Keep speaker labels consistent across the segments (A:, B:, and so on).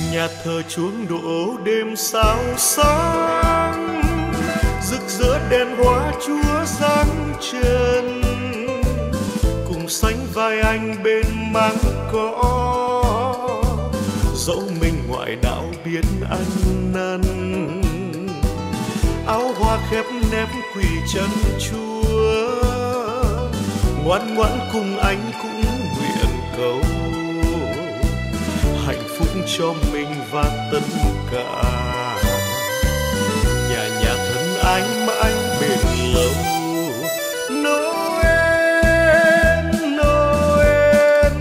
A: Nhà thờ chuông đổ đêm sao sáng, rực rỡ đèn hoa Chúa giáng trần, cùng sánh vai anh bên máng cỏ. Dẫu mình ngoại đạo biết ăn năn, áo hoa khép nép quỳ chân Chúa, ngoan ngoãn cùng anh cũng nguyện cầu hạnh phúc cho mình và tất cả. Nhà nhà thân anh mãi bền lâu. Noel, Noel,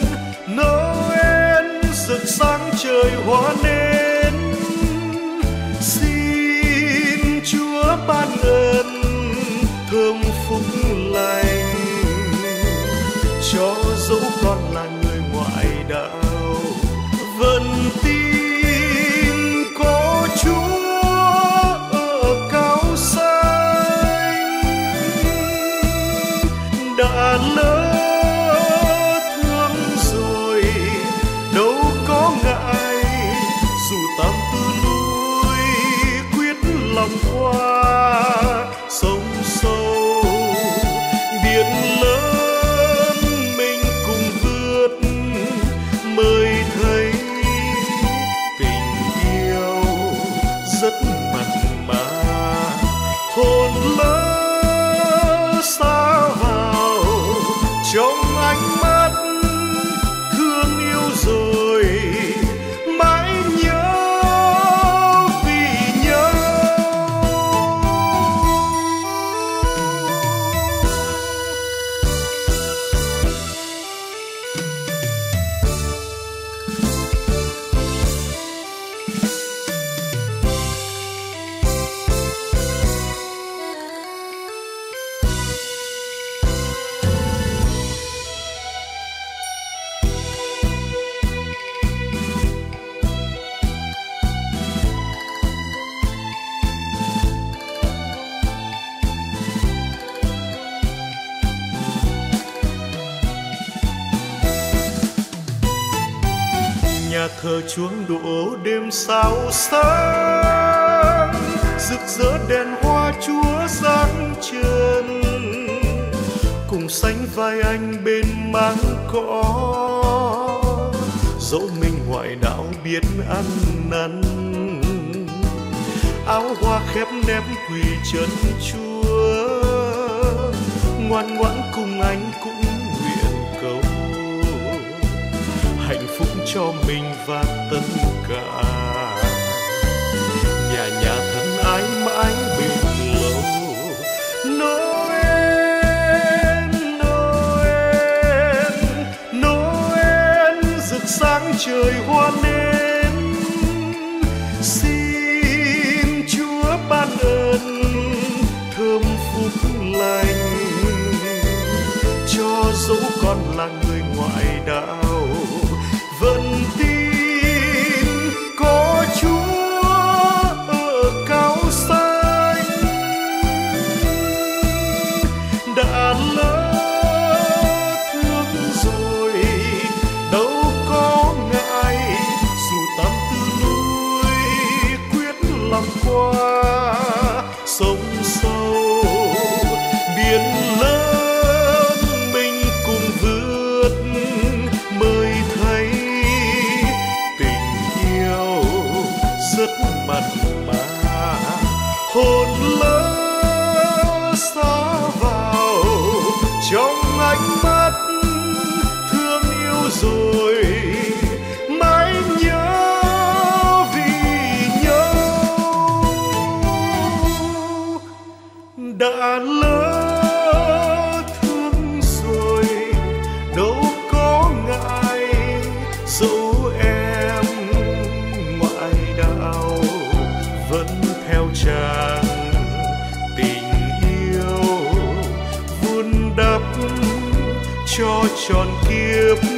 A: Noel rực sáng trời hoa nến. Xin Chúa ban ơn thơm phúc lành, cho dẫu con là người ngoại đạo vẫn tin có Chúa ở cao xanh. Đã lỡ thương rồi đâu có ngại, dù tam tư núi quyết lòng qua sông sâu biển lớn, mình cùng vượt mới thấy tình yêu rất mặn mà. Hồn lỡ xa vào trong ánh mắt thương yêu rồi mãi nhớ vì nhau. Nhà thờ chuông đổ đêm sao sáng, rực rỡ đèn hoa Chúa giáng trần, cùng sánh vai anh bên máng cỏ. Dẫu mình ngoại đạo biết ăn năn, áo hoa khép nép quỳ chân Chúa, ngoan ngoãn cùng anh cũng nguyện cầu hạnh phúc cho mình và tất cả. Nhà nhà thân ái mãi bền lâu. Noel, Noel, Noel rực sáng trời hoa nến. Xin Chúa ban ơn thơm phúc lành, cho dẫu con là người ngoại đạo vẫn tin có Chúa ở cao xanh. Đã lỡ thương rồi đâu có ngại, dù tam tư núi quyết lòng qua sông sâu biển lớn, mình cùng vượt mới thấy tình yêu rất mặn mà. Hồn lỡ xa vào trong ánh mắt thương yêu rồi mãi nhớ vì nhau. Đã lỡ thương rồi đâu có ngại, dẫu em ngoại đạo vẫn theo chàng tình yêu vun đắp cho tròn kiếp